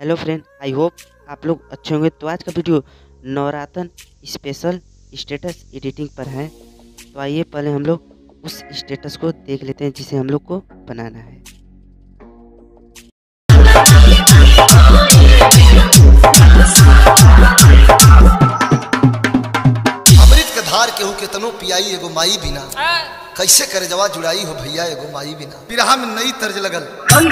Hello friend, I hope आप लोग अच्छे होंगे। तो आज का video Navratan special status editing पर है। तो आइए पहले हम लोग उस स्टेटस को देख लेते हैं जिसे हम लोग को बनाना है। अमृत के धार केहू केतनो पियाई एगो माई बिना कैसे करे जवा जुड़ाई हो भैया एगो माई बिना। बिरहा में नई तर्ज लगल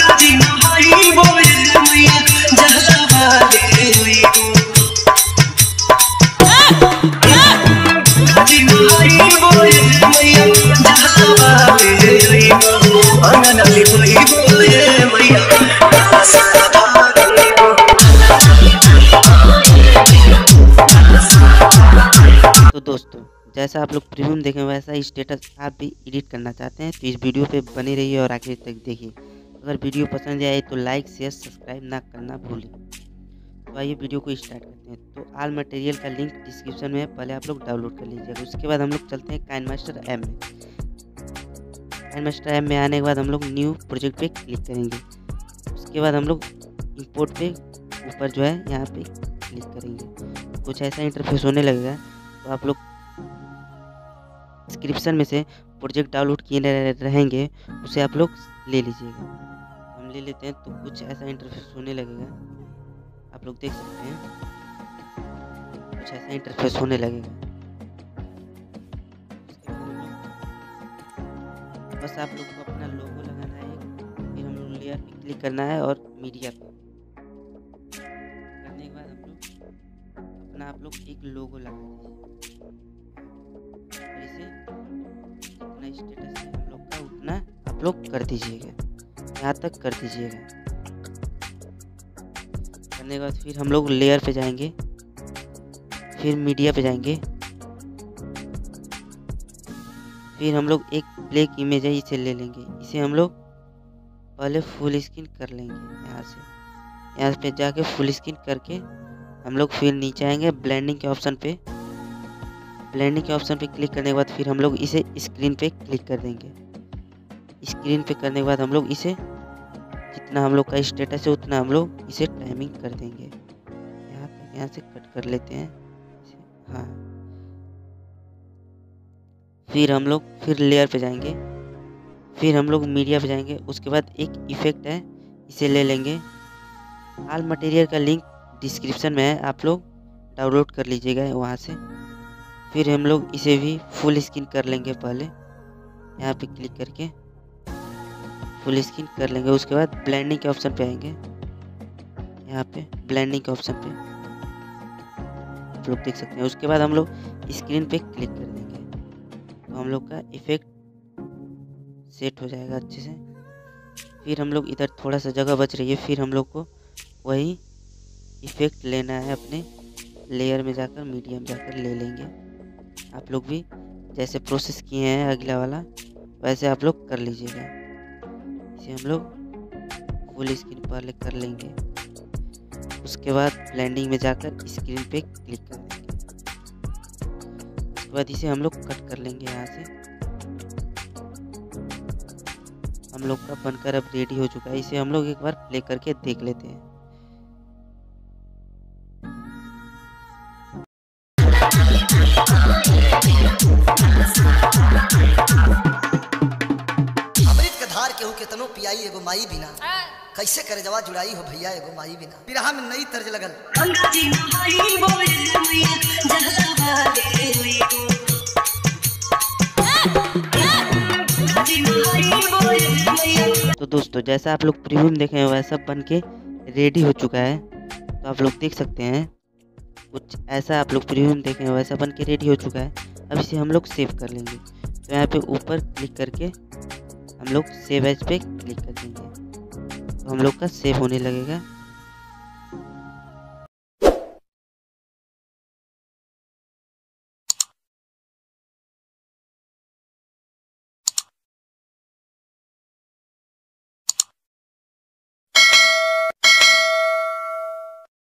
तो दोस्तों, जैसा आप लोग प्रीमियम देखें वैसा स्टेटस आप भी एडिट करना चाहते हैं तो इस वीडियो पे बने रहिए और आखिर तक देखिए। अगर वीडियो पसंद आए तो लाइक शेयर सब्सक्राइब ना करना भूलें। तो आइए वीडियो को स्टार्ट करते हैं। तो ऑल मटेरियल का लिंक डिस्क्रिप्शन में है, पहले आप लोग डाउनलोड कर लीजिएगा। उसके बाद हम लोग चलते हैं काइनमास्टर ऐप में। काइनमास्टर ऐप में आने के बाद हम लोग न्यू प्रोजेक्ट पे क्लिक करेंगे। उसके बाद हम लोग इंपोर्ट पे ऊपर जो है यहाँ पे क्लिक करेंगे। कुछ ऐसा इंटरफेस होने लगेगा। तो आप लोग डिस्क्रिप्शन में से प्रोजेक्ट डाउनलोड किए रहेंगे, उसे आप लोग ले लीजिएगा। हम ले लेते हैं तो कुछ ऐसा इंटरफेस होने लगेगा। आप लोग देख सकते हैं कुछ ऐसा इंटरफेस होने लगेगा। बस आप लोग को अपना लोगो लगाना है, फिर हम लोग लेयर पे क्लिक करना है और मीडिया पे करने के बाद हम लोग अपना आप लोग एक लोगो लगा दीजिए। और इसे जितना स्टेटस है हम लोग का उतना आप लोग कर दीजिएगा, यहाँ तक कर दीजिएगा। करने के बाद फिर हम लोग लेयर पे जाएंगे, फिर मीडिया पे जाएंगे, फिर हम लोग एक ब्लैक इमेज है इसे ले लेंगे। इसे हम लोग पहले फुल स्क्रीन कर लेंगे। यहाँ पे जाके फुल स्क्रीन करके हम लोग फिर नीचे आएंगे ब्लेंडिंग के ऑप्शन पे। ब्लेंडिंग के ऑप्शन पे क्लिक करने के बाद फिर हम लोग इसे स्क्रीन पे क्लिक कर देंगे। स्क्रीन पे करने के बाद हम लोग इसे जितना हम लोग का स्टेटस है उतना हम लोग इसे टाइमिंग कर देंगे। यहाँ से कट कर लेते हैं। हाँ, फिर हम लोग फिर लेयर पे जाएंगे, फिर हम लोग मीडिया पे जाएंगे। उसके बाद एक इफेक्ट है, इसे ले लेंगे। ऑल मटेरियल का लिंक डिस्क्रिप्शन में है, आप लोग डाउनलोड कर लीजिएगा वहाँ से। फिर हम लोग इसे भी फुल स्क्रीन कर लेंगे। पहले यहाँ पे क्लिक करके फुल स्क्रीन कर लेंगे। उसके बाद ब्लेंडिंग के ऑप्शन पे आएंगे। यहाँ पे ब्लेंडिंग के ऑप्शन पे आप लोग देख सकते हैं। उसके बाद हम लोग स्क्रीन पे क्लिक कर देंगे तो हम लोग का इफेक्ट सेट हो जाएगा अच्छे से। फिर हम लोग इधर थोड़ा सा जगह बच रही है, फिर हम लोग को वही इफेक्ट लेना है, अपने लेयर में जाकर मीडियम जाकर ले लेंगे। आप लोग भी जैसे प्रोसेस किए हैं अगला वाला वैसे आप लोग कर लीजिएगा। इसे हम लोग फुल स्क्रीन पहले कर लेंगे। उसके बाद ब्लेंडिंग में जाकर स्क्रीन पे क्लिक कर देंगे। उसके बाद इसे हम लोग कट कर लेंगे। यहाँ से हम लोग का बनकर अब रेडी हो चुका है। इसे हम लोग एक बार प्ले करके देख लेते हैं। अमृत के धार केहू केतनो पियाई एगो माई बिना कैसे करे जवा जुड़ाई हो भैया एगो माई बिना। बिरहा में नई तर्ज लगल तो दोस्तों, जैसा आप लोग प्रीमियम देखे हैं वैसा बन के रेडी हो चुका है। तो आप लोग देख सकते हैं कुछ ऐसा आप लोग प्रीमियम देखे हैं वैसा बन के रेडी हो चुका है। अब इसे हम लोग सेव कर लेंगे। तो यहाँ पे ऊपर क्लिक करके हम लोग सेव एज पे क्लिक कर देंगे तो हम लोग का सेव होने लगेगा।